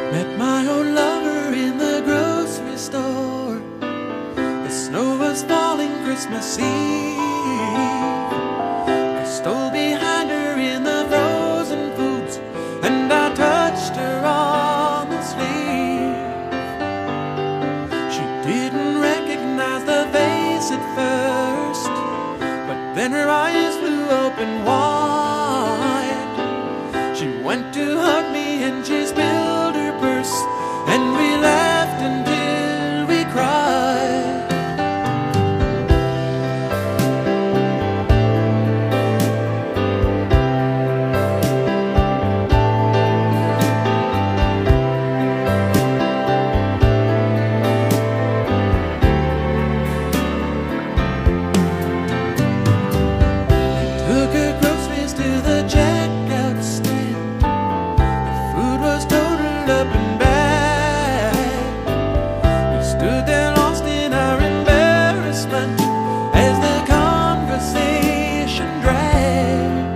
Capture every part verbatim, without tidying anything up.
Met my old lover in the grocery store. The snow was falling Christmas Eve. I stole behind her in the frozen foods, and I touched her on the sleeve. She didn't recognize the face at first, but then her eyes flew open wide. She went to hug me and she spilled her purse, and we laughed until we cried. We took her groceries to the checkout stand. The food was totaled up and back. We stood there lost in our embarrassment as the conversation dragged.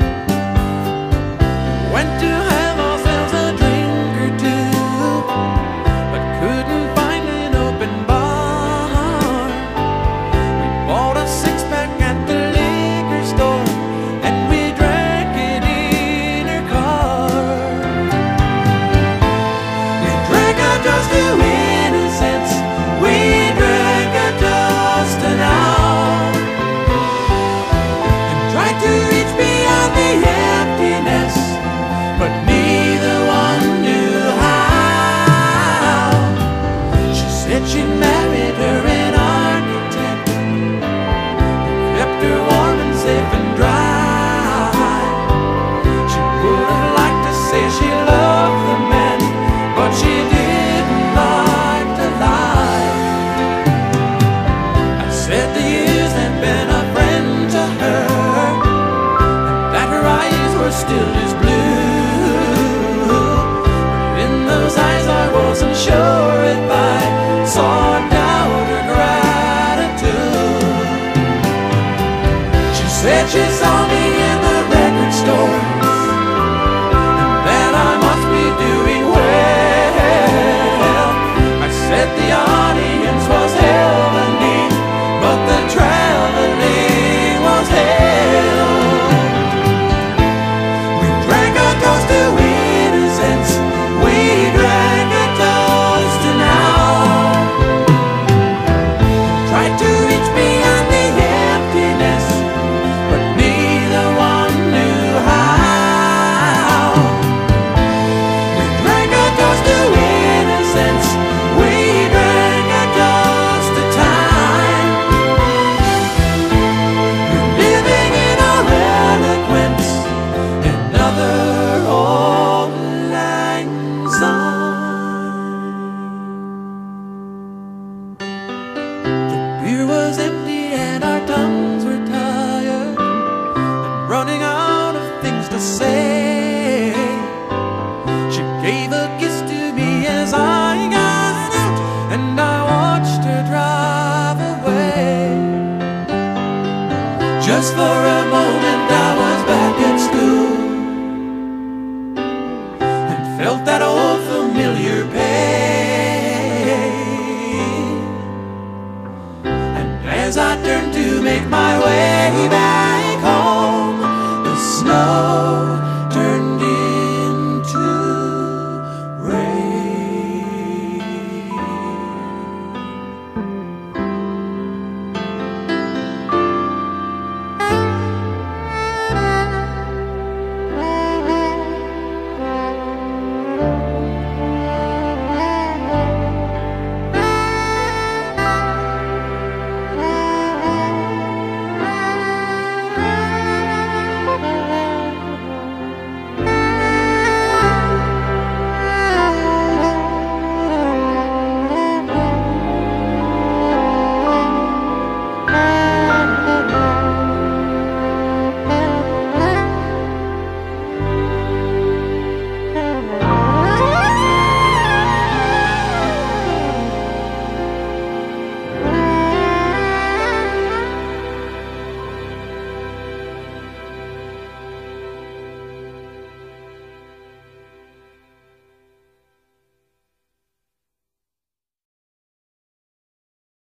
Went to have ourselves a drink or two, but couldn't find an open bar. We bought a six-pack at the liquor store, and we drank it in her car. We drank a toast to innocence. We drank a toast to now, and tried to reach beyond the emptiness, but neither one knew how. She said she'd married her an architect, kept her warm and safe and dry. She would have liked to say she loved the man, but she didn't like to lie. I said the years had been a friend to her, and that her eyes were still as blue. But in those eyes I wasn't sure if I saw doubt or gratitude. She said she saw me in the record store, and that I must be doing well. I said the audience was heavenly, but the traveling was hell. We drank a toast to innocence. We drank a toast to now, tried to reach beyond the emptiness, but neither one knew how. We drank a toast to innocence. We drank a toast to time. We're living in our eloquence, another old lang syne. The beer was empty and our tongues were tired and running out of things to say. She gave a kiss to me as I got out, and I watched her drive away. Just for a moment I was back at school and felt that old familiar pain. And as I turned to make my way back,